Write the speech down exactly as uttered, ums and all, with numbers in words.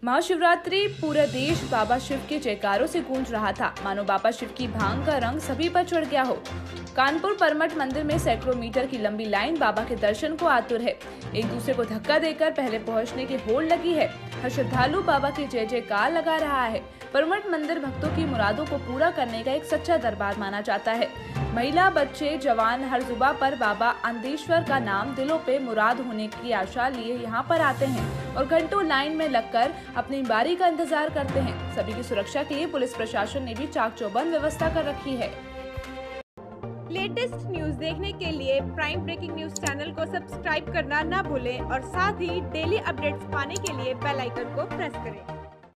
महाशिवरात्रि पूरा देश बाबा शिव के जयकारों से गूंज रहा था, मानो बाबा शिव की भांग का रंग सभी पर चढ़ गया हो। कानपुर परमठ मंदिर में सैकड़ों मीटर की लंबी लाइन बाबा के दर्शन को आतुर है। एक दूसरे को धक्का देकर पहले पहुंचने की होड़ लगी है। हर श्रद्धालु बाबा की जय जयकार लगा रहा है। परमठ मंदिर भक्तों की मुरादों को पूरा करने का एक सच्चा दरबार माना जाता है। महिला, बच्चे, जवान हर जुबा पर बाबा अंदेश्वर का नाम दिलों पे मुराद होने की आशा लिए यहाँ पर आते हैं और घंटों लाइन में लगकर अपनी बारी का इंतजार करते हैं। सभी की सुरक्षा के लिए पुलिस प्रशासन ने भी चाक चौबंद व्यवस्था कर रखी है। लेटेस्ट न्यूज देखने के लिए प्राइम ब्रेकिंग न्यूज चैनल को सब्सक्राइब करना ना भूलें और साथ ही डेली अपडेट्स पाने के लिए बेल आइकन को प्रेस करें।